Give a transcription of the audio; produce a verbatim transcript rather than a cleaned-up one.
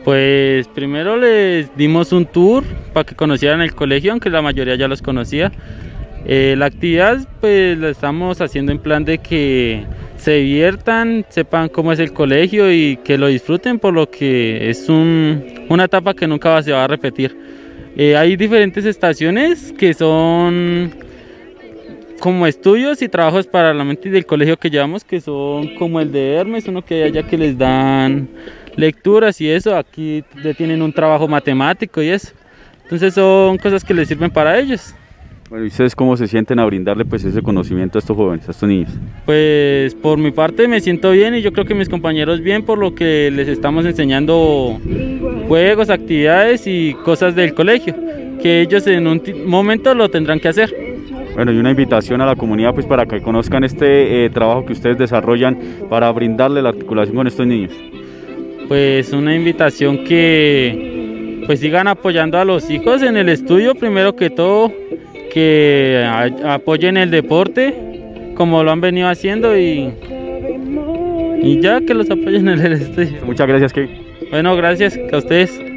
Pues primero les dimos un tour para que conocieran el colegio, aunque la mayoría ya los conocía. Eh, la actividad pues la estamos haciendo en plan de que se diviertan, sepan cómo es el colegio y que lo disfruten, por lo que es un, una etapa que nunca se va a repetir. Eh, hay diferentes estaciones que son como estudios y trabajos para la mente del colegio que llevamos, que son como el de Hermes, uno que hay allá que les dan lecturas y eso. Aquí le tienen un trabajo matemático y eso. Entonces son cosas que les sirven para ellos. Bueno, ¿y ustedes cómo se sienten a brindarle pues ese conocimiento a estos jóvenes, a estos niños? Pues por mi parte me siento bien y yo creo que mis compañeros bien, por lo que les estamos enseñando juegos, actividades y cosas del colegio, que ellos en un momento lo tendrán que hacer. Bueno, y una invitación a la comunidad pues para que conozcan este eh, trabajo que ustedes desarrollan para brindarle la articulación con estos niños. Pues una invitación que pues sigan apoyando a los hijos en el estudio, primero que todo, que apoyen el deporte como lo han venido haciendo y, y ya que los apoyen en el estudio. Muchas gracias, Kevin. Bueno, gracias a ustedes.